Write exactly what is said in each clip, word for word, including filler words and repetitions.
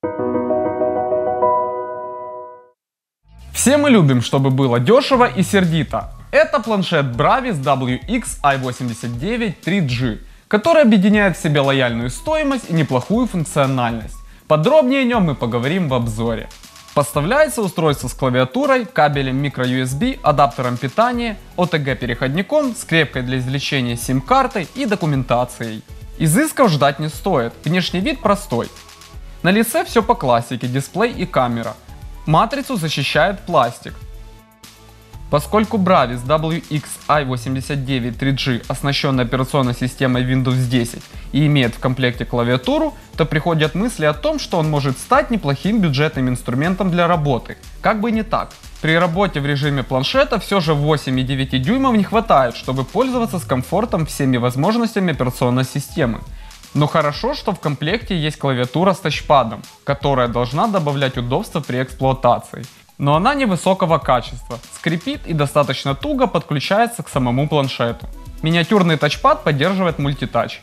Все мы любим, чтобы было дешево и сердито. Это планшет Bravis дабл ю икс ай восемьдесят девять три джи, который объединяет в себе лояльную стоимость и неплохую функциональность. Подробнее о нем мы поговорим в обзоре. Поставляется устройство с клавиатурой, кабелем микро ю эс би, адаптером питания, о тэ гэ-переходником, скрепкой для извлечения сим-карты и документацией. Изысков ждать не стоит, внешний вид простой. На лице все по классике, дисплей и камера. Матрицу защищает пластик. Поскольку Bravis дабл ю икс ай восемьдесят девять три джи оснащен операционной системой Windows десять и имеет в комплекте клавиатуру, то приходят мысли о том, что он может стать неплохим бюджетным инструментом для работы. Как бы не так. При работе в режиме планшета все же восемь и девять дюймов не хватает, чтобы пользоваться с комфортом всеми возможностями операционной системы. Но хорошо, что в комплекте есть клавиатура с тачпадом, которая должна добавлять удобства при эксплуатации. Но она невысокого качества, скрипит и достаточно туго подключается к самому планшету. Миниатюрный тачпад поддерживает мультитач.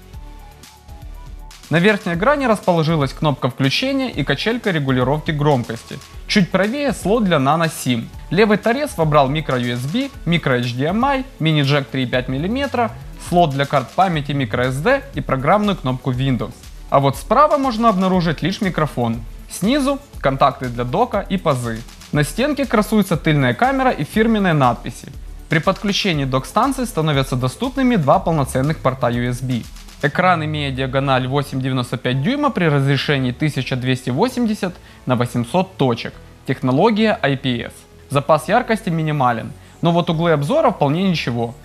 На верхней грани расположилась кнопка включения и качелька регулировки громкости. Чуть правее слот для Nano SIM. Левый торец вобрал микро ю эс би, микро эйч ди эм ай, мини-джек три и пять миллиметра, слот для карт памяти микро эс ди и программную кнопку Windows. А вот справа можно обнаружить лишь микрофон. Снизу контакты для дока и пазы. На стенке красуется тыльная камера и фирменные надписи. При подключении док-станции становятся доступными два полноценных порта ю эс би. Экран имеет диагональ восемь целых девяносто пять сотых дюйма при разрешении тысяча двести восемьдесят на восемьсот точек. Технология ай пи эс. Запас яркости минимален, но вот углы обзора вполне ничего.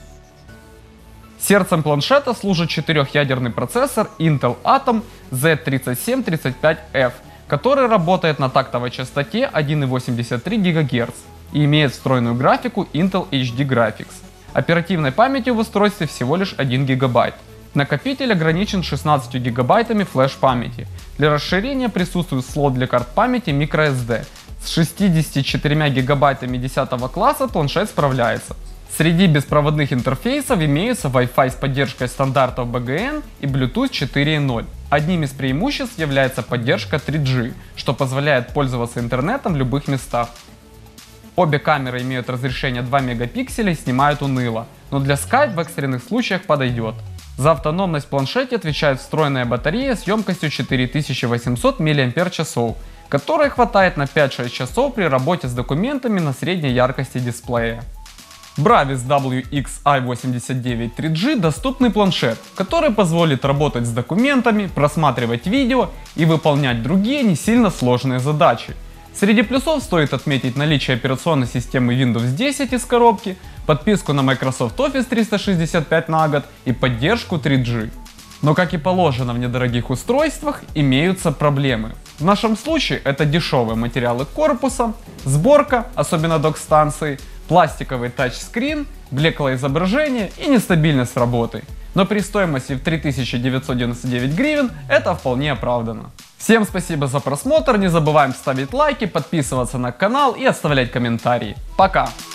Сердцем планшета служит четырехъядерный процессор Intel Atom зет тридцать семь тридцать пять эф, который работает на тактовой частоте один целых восемьдесят три гигагерца и имеет встроенную графику Intel эйч ди Graphics. Оперативной памяти в устройстве всего лишь один гигабайт. Накопитель ограничен шестнадцатью гигабайтами флеш-памяти. Для расширения присутствует слот для карт памяти micro эс ди. С шестьюдесятью четырьмя гигабайтами десятого класса планшет справляется. Среди беспроводных интерфейсов имеются Wi-Fi с поддержкой стандартов би джи эн и Bluetooth четыре ноль. Одним из преимуществ является поддержка три джи, что позволяет пользоваться интернетом в любых местах. Обе камеры имеют разрешение два мегапикселя и снимают уныло, но для Skype в экстренных случаях подойдет. За автономность в планшете отвечает встроенная батарея с емкостью четыре тысячи восемьсот миллиампер-часов, которой хватает на пять-шесть часов при работе с документами на средней яркости дисплея. Bravis дабл ю икс ай восемьдесят девять три джи доступный планшет, который позволит работать с документами, просматривать видео и выполнять другие не сильно сложные задачи. Среди плюсов стоит отметить наличие операционной системы Windows десять из коробки, подписку на Microsoft Office триста шестьдесят пять на год и поддержку три джи. Но как и положено в недорогих устройствах, имеются проблемы. В нашем случае это дешевые материалы корпуса, сборка, особенно док-станции, пластиковый тачскрин, блеклое изображение и нестабильность работы. Но при стоимости в три тысячи девятьсот девяносто девять гривен это вполне оправдано. Всем спасибо за просмотр, не забываем ставить лайки, подписываться на канал и оставлять комментарии. Пока!